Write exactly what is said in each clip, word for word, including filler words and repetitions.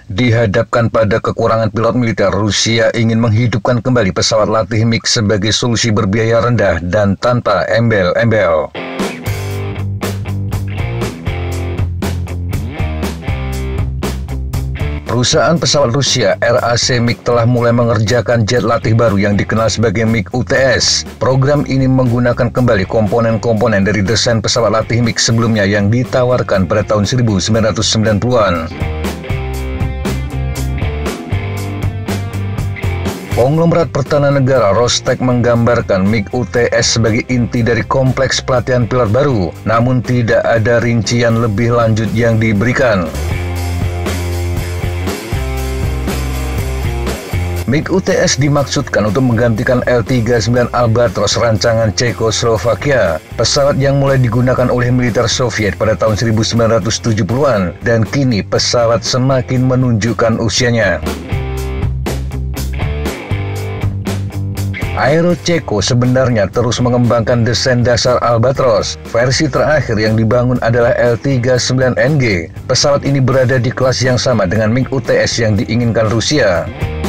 Dihadapkan pada kekurangan pilot militer, Rusia ingin menghidupkan kembali pesawat latih MiG sebagai solusi berbiaya rendah dan tanpa embel-embel. Perusahaan pesawat Rusia R A C MiG telah mulai mengerjakan jet latih baru yang dikenal sebagai MiG U T S. Program ini menggunakan kembali komponen-komponen dari desain pesawat latih MiG sebelumnya yang ditawarkan pada tahun seribu sembilan ratus sembilan puluhan. Konglomerat pertahanan negara Rostec menggambarkan MiG U T S sebagai inti dari kompleks pelatihan pilot baru, namun tidak ada rincian lebih lanjut yang diberikan. MiG U T S dimaksudkan untuk menggantikan L tiga puluh sembilan Albatros rancangan Cekoslovakia, pesawat yang mulai digunakan oleh militer Soviet pada tahun seribu sembilan ratus tujuh puluhan, dan kini pesawat semakin menunjukkan usianya. Aero Ceko sebenarnya terus mengembangkan desain dasar Albatros. Versi terakhir yang dibangun adalah L tiga puluh sembilan N G. Pesawat ini berada di kelas yang sama dengan MiG U T S yang diinginkan Rusia.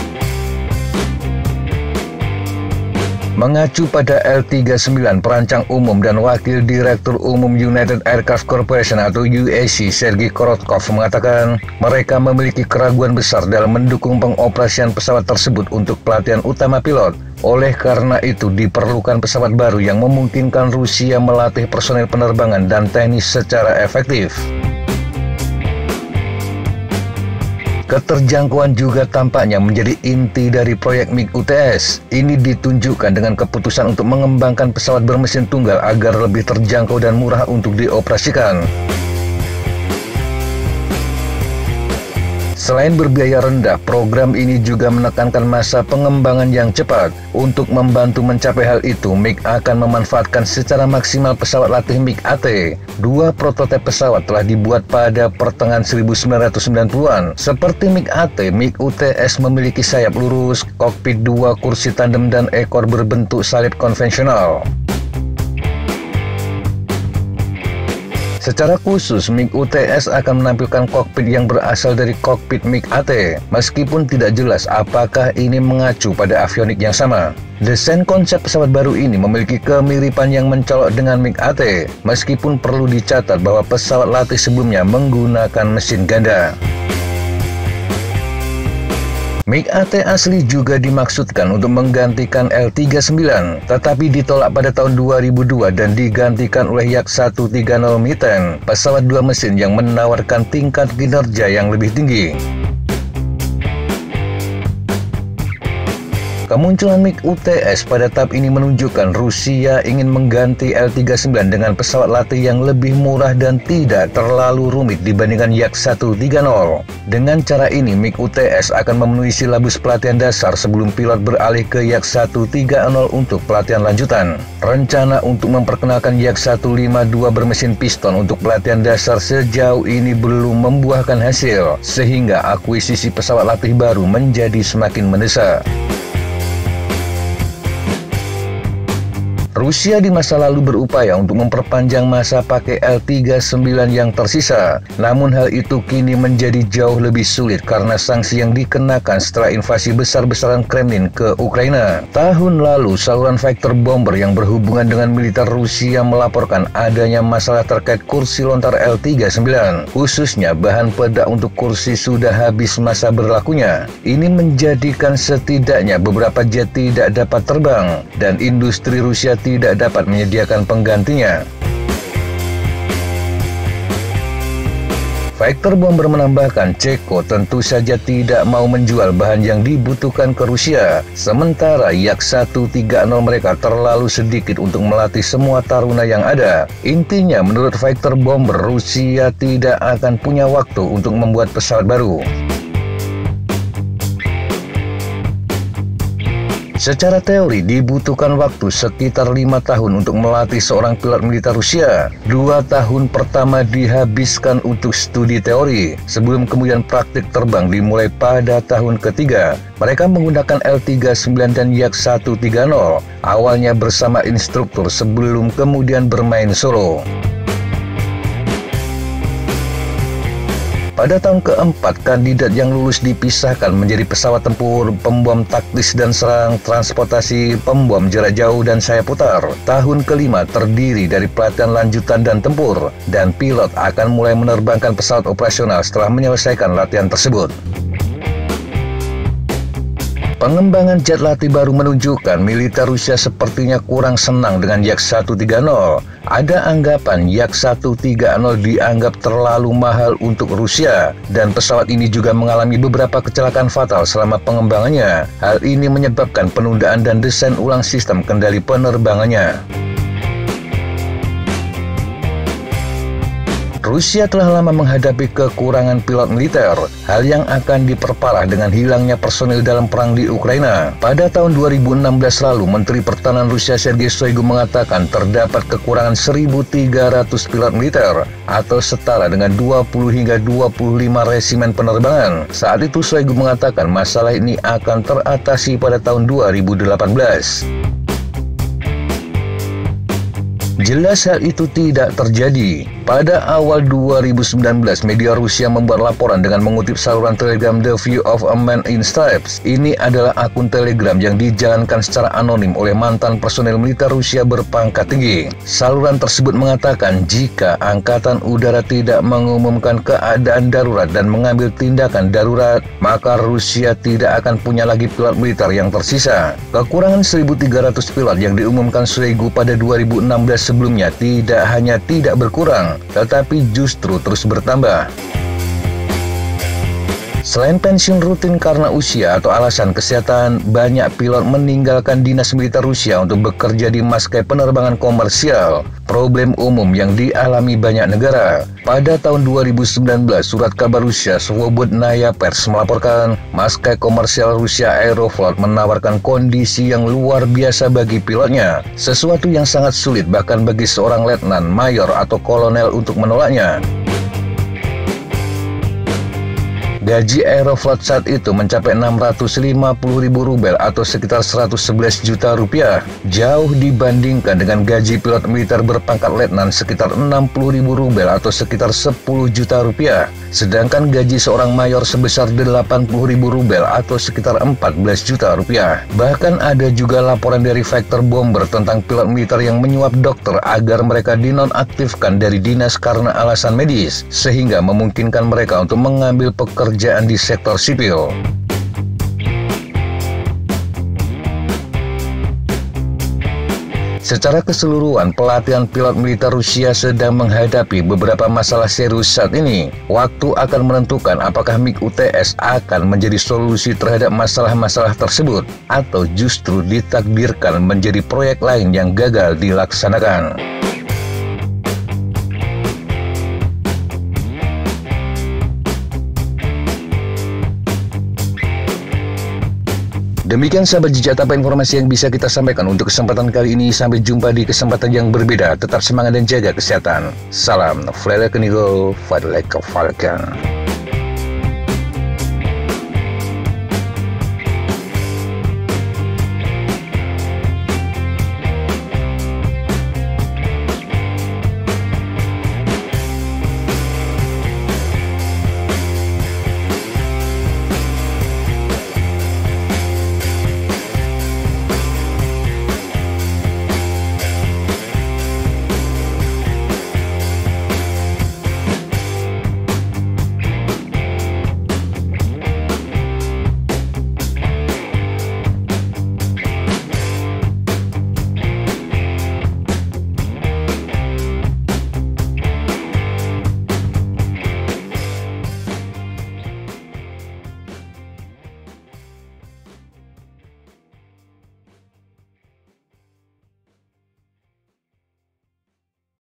Mengacu pada L tiga puluh sembilan, perancang umum dan wakil direktur umum United Aircraft Corporation atau U A C, Sergei Korotkov, mengatakan mereka memiliki keraguan besar dalam mendukung pengoperasian pesawat tersebut untuk pelatihan utama pilot. Oleh karena itu, diperlukan pesawat baru yang memungkinkan Rusia melatih personel penerbangan dan teknis secara efektif. Keterjangkauan juga tampaknya menjadi inti dari proyek MiG U T S. Ini ditunjukkan dengan keputusan untuk mengembangkan pesawat bermesin tunggal agar lebih terjangkau dan murah untuk dioperasikan. Selain berbiaya rendah, program ini juga menekankan masa pengembangan yang cepat. Untuk membantu mencapai hal itu, MiG akan memanfaatkan secara maksimal pesawat latih MiG A T. Dua prototipe pesawat telah dibuat pada pertengahan seribu sembilan ratus sembilan puluhan. Seperti MiG A T, MiG U T S memiliki sayap lurus, kokpit dua kursi tandem, dan ekor berbentuk salib konvensional. Secara khusus, MiG U T S akan menampilkan kokpit yang berasal dari kokpit MiG A T, meskipun tidak jelas apakah ini mengacu pada avionik yang sama. Desain konsep pesawat baru ini memiliki kemiripan yang mencolok dengan MiG A T, meskipun perlu dicatat bahwa pesawat latih sebelumnya menggunakan mesin ganda. MiG A T asli juga dimaksudkan untuk menggantikan L tiga puluh sembilan, tetapi ditolak pada tahun dua ribu dua dan digantikan oleh Yak seratus tiga puluh Miten, pesawat dua mesin yang menawarkan tingkat kinerja yang lebih tinggi. Kemunculan MiG U T S pada tahap ini menunjukkan Rusia ingin mengganti L tiga puluh sembilan dengan pesawat latih yang lebih murah dan tidak terlalu rumit dibandingkan Yak seratus tiga puluh. Dengan cara ini, MiG U T S akan memenuhi silabus pelatihan dasar sebelum pilot beralih ke Yak seratus tiga puluh untuk pelatihan lanjutan. Rencana untuk memperkenalkan Yak seratus lima puluh dua bermesin piston untuk pelatihan dasar sejauh ini belum membuahkan hasil, sehingga akuisisi pesawat latih baru menjadi semakin mendesak. Rusia di masa lalu berupaya untuk memperpanjang masa pakai L tiga puluh sembilan yang tersisa. Namun hal itu kini menjadi jauh lebih sulit karena sanksi yang dikenakan setelah invasi besar-besaran Kremlin ke Ukraina. Tahun lalu, saluran fighter bomber yang berhubungan dengan militer Rusia melaporkan adanya masalah terkait kursi lontar L tiga puluh sembilan. Khususnya bahan peledak untuk kursi sudah habis masa berlakunya. Ini menjadikan setidaknya beberapa jet tidak dapat terbang dan industri Rusia tidak dapat menyediakan penggantinya. Fighter bomber menambahkan, Ceko tentu saja tidak mau menjual bahan yang dibutuhkan ke Rusia, sementara Yak seratus tiga puluh mereka terlalu sedikit untuk melatih semua taruna yang ada. Intinya, menurut fighter bomber, Rusia tidak akan punya waktu untuk membuat pesawat baru. Secara teori, dibutuhkan waktu sekitar lima tahun untuk melatih seorang pilot militer Rusia. Dua tahun pertama dihabiskan untuk studi teori, sebelum kemudian praktik terbang dimulai pada tahun ketiga. Mereka menggunakan L tiga puluh sembilan dan Yak seratus tiga puluh, awalnya bersama instruktur sebelum kemudian bermain solo. Pada tahun keempat, kandidat yang lulus dipisahkan menjadi pesawat tempur, pembom taktis dan serang, transportasi, pembom jarak jauh, dan sayap putar. Tahun kelima terdiri dari pelatihan lanjutan dan tempur, dan pilot akan mulai menerbangkan pesawat operasional setelah menyelesaikan latihan tersebut. Pengembangan jet latih baru menunjukkan militer Rusia sepertinya kurang senang dengan Yak seratus tiga puluh. Ada anggapan Yak seratus tiga puluh dianggap terlalu mahal untuk Rusia, dan pesawat ini juga mengalami beberapa kecelakaan fatal selama pengembangannya. Hal ini menyebabkan penundaan dan desain ulang sistem kendali penerbangannya. Rusia telah lama menghadapi kekurangan pilot militer, hal yang akan diperparah dengan hilangnya personil dalam perang di Ukraina. Pada tahun dua ribu enam belas lalu, Menteri Pertahanan Rusia Sergei Shoigu mengatakan terdapat kekurangan seribu tiga ratus pilot militer, atau setara dengan dua puluh hingga dua puluh lima resimen penerbangan. Saat itu Shoigu mengatakan masalah ini akan teratasi pada tahun dua ribu delapan belas. Jelas hal itu tidak terjadi. Pada awal dua ribu sembilan belas, media Rusia membuat laporan dengan mengutip saluran Telegram The View of a Man in Stripes. Ini adalah akun Telegram yang dijalankan secara anonim oleh mantan personel militer Rusia berpangkat tinggi. Saluran tersebut mengatakan jika Angkatan Udara tidak mengumumkan keadaan darurat dan mengambil tindakan darurat, maka Rusia tidak akan punya lagi pilot militer yang tersisa. Kekurangan seribu tiga ratus pilot yang diumumkan Shoigu pada dua ribu enam belas sebelumnya tidak hanya tidak berkurang, tetapi justru terus bertambah. Selain pensiun rutin karena usia atau alasan kesehatan, banyak pilot meninggalkan dinas militer Rusia untuk bekerja di maskapai penerbangan komersial, problem umum yang dialami banyak negara. Pada tahun dua ribu sembilan belas, surat kabar Rusia Svobodnaya Pers melaporkan maskapai komersial Rusia Aeroflot menawarkan kondisi yang luar biasa bagi pilotnya, sesuatu yang sangat sulit bahkan bagi seorang letnan, mayor, atau kolonel untuk menolaknya. Gaji Aeroflot saat itu mencapai enam ratus lima puluh ribu rubel atau sekitar seratus sebelas juta rupiah, jauh dibandingkan dengan gaji pilot militer berpangkat letnan sekitar enam puluh ribu rubel atau sekitar sepuluh juta rupiah, sedangkan gaji seorang mayor sebesar delapan puluh ribu rubel atau sekitar empat belas juta rupiah. Bahkan ada juga laporan dari Fighter Bomber tentang pilot militer yang menyuap dokter agar mereka dinonaktifkan dari dinas karena alasan medis, sehingga memungkinkan mereka untuk mengambil pekerjaan di sektor sipil. Secara keseluruhan, pelatihan pilot militer Rusia sedang menghadapi beberapa masalah serius saat ini. Waktu akan menentukan apakah MiG U T S akan menjadi solusi terhadap masalah-masalah tersebut, atau justru ditakdirkan menjadi proyek lain yang gagal dilaksanakan. Demikian sahabat Jejak Tampak informasi yang bisa kita sampaikan untuk kesempatan kali ini. Sampai jumpa di kesempatan yang berbeda. Tetap semangat dan jaga kesehatan. Salam Vlelekenigo Fadleka Falken.